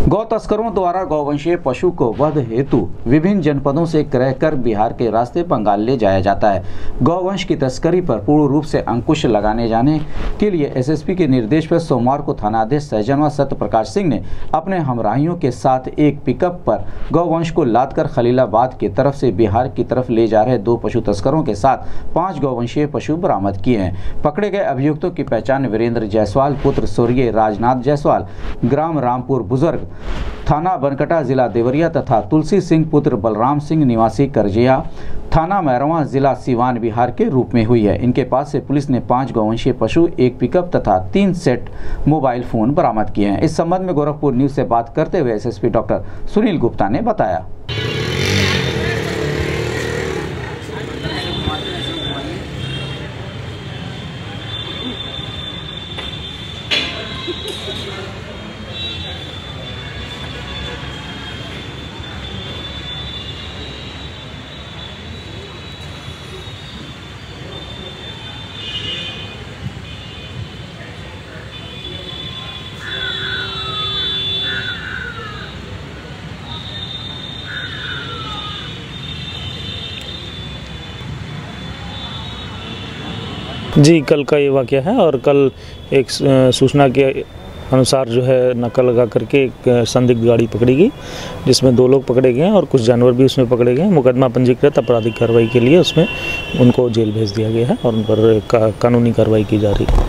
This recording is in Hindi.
गौ तस्करों द्वारा गौवंशीय पशु को वध हेतु विभिन्न जनपदों से क्रय कर बिहार के रास्ते बंगाल ले जाया जाता है। गौवंश की तस्करी पर पूर्ण रूप से अंकुश लगाने जाने के लिए एसएसपी के निर्देश पर सोमवार को थानाध्यक्ष सहजनवा सत्य प्रकाश सिंह ने अपने हमराहियों के साथ एक पिकअप पर गौवंश को लादकर खलीलाबाद की तरफ से बिहार की तरफ ले जा रहे 2 पशु तस्करों के साथ 5 गौवंशीय पशु बरामद किए हैं। पकड़े गए अभियुक्तों की पहचान वीरेंद्र जायसवाल पुत्र स्वर्गीय राजनाथ जायसवाल, ग्राम रामपुर बुजुर्ग, थाना बनकटा, जिला देवरिया तथा तुलसी सिंह पुत्र बलराम सिंह निवासी करजिया, थाना मैरवा, जिला सीवान, बिहार के रूप में हुई है। इनके पास से पुलिस ने 5 गौवंशीय पशु, 1 पिकअप तथा 3 सेट मोबाइल फोन बरामद किए हैं। इस संबंध में गोरखपुर न्यूज से बात करते हुए एसएसपी डॉक्टर सुनील गुप्ता ने बताया। जी, कल का ये वाक़या है और कल एक सूचना के अनुसार जो है नाका लगा करके एक संदिग्ध गाड़ी पकड़ी गई, जिसमें 2 लोग पकड़े गए हैं और कुछ जानवर भी उसमें पकड़े गए हैं। मुकदमा पंजीकृत आपराधिक कार्रवाई के लिए उसमें उनको जेल भेज दिया गया है और उन पर कानूनी कार्रवाई की जा रही है।